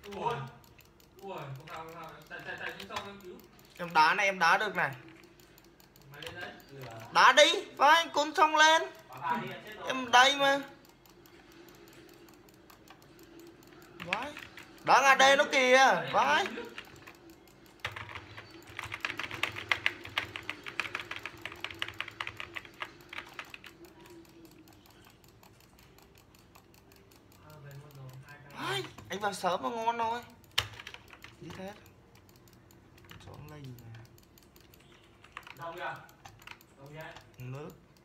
Ui. Ui, không sao, không sao. Chạy xuống sau em cứu. Em đá này, em đá được này. Mày lên đấy. Đá đi, vai cún xong lên. Em đây mà. Vai. Đá ra đây nó kìa, vai. Vai, anh vào sớm mà ngon thôi. Đi thế. Chọn lây nè. Đâu kìa? Đâu kìa? Nước.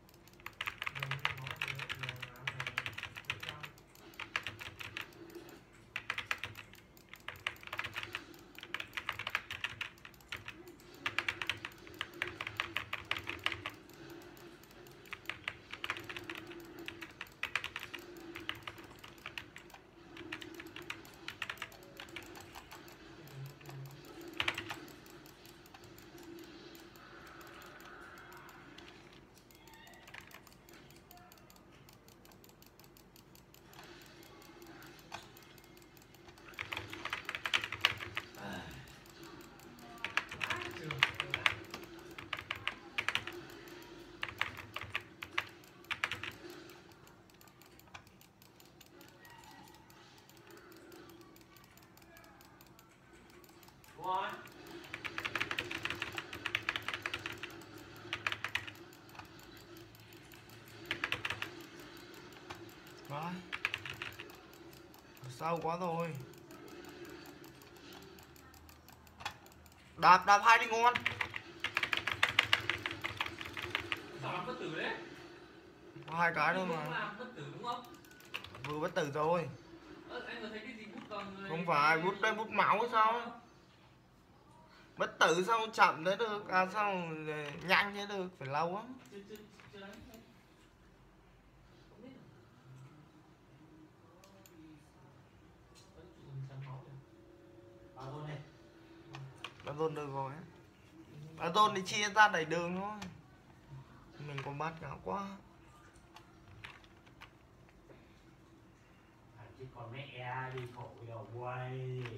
Vai. Sâu quá rồi. Đạp hai đi ngon. Sao làm bất tử đấy? Có hai cái thôi mà. Làm bất tử đúng không? Vừa bất tử rồi. Anh có thấy cái gì bút còn người... Không phải, bút đây bút máu hay sao? Bất tử sao chậm thế được? À sao nhanh thế được? Phải lâu lắm. Chưa đánh. Không biết. Bà Tôn được rồi á. Bà Tôn thì chia ra đầy đường thôi. Mình còn bắt ngáo quá. Chứ còn mẹ đi khổ đầu quay.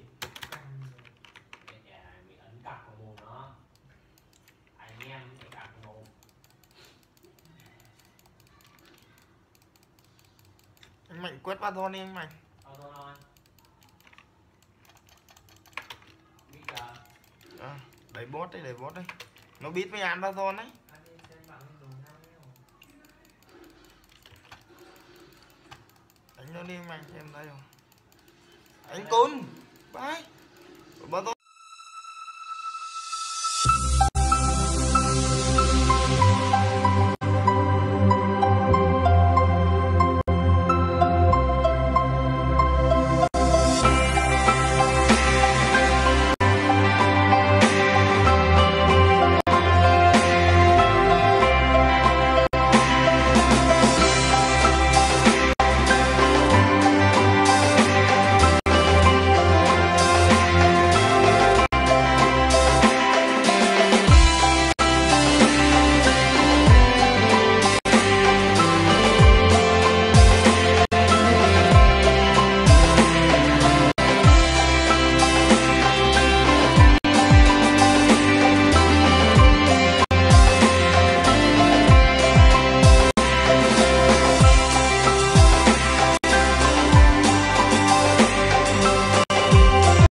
Mẹ bị ấn cặp vào mồm nó. Anh em bị cặp vào mồm. Anh Mạnh quét Bà Tôn đi anh Mạnh. Thôi. Biết chưa? À, đẩy bot đi. Nó biết với ăn Bà Tôn đấy. Đánh nó đi anh Mạnh, em thấy không? Anh Cún. Bye. Bà Tôn.